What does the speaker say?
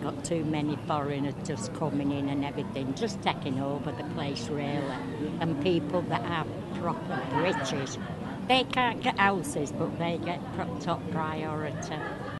got too many foreigners just coming in and everything, just taking over the place really. And people that are proper British, they can't get houses, but they get top priority.